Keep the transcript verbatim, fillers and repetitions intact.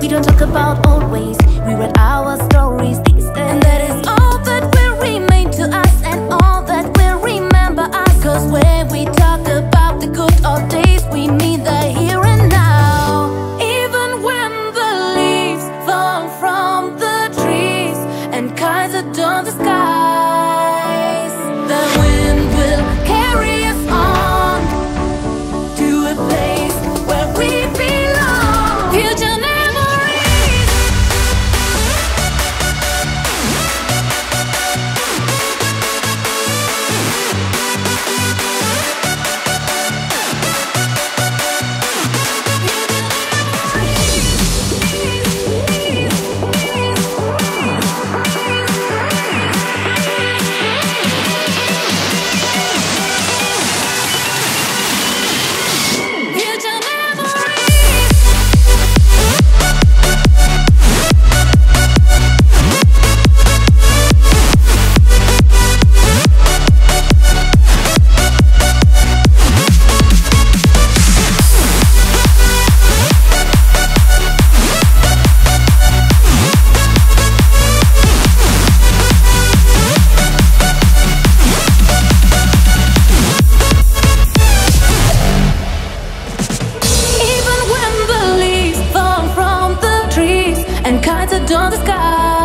We don't talk about old ways, we write our stories these days. And that is all that will remain to us, and all that will remember us. Cause when we talk about the good old days, we mean the here and now. Even when the leaves fall from the trees and kites adorn the skies, the wind will carry us on to a place where we belong. Future memories. And kites adorn the sky.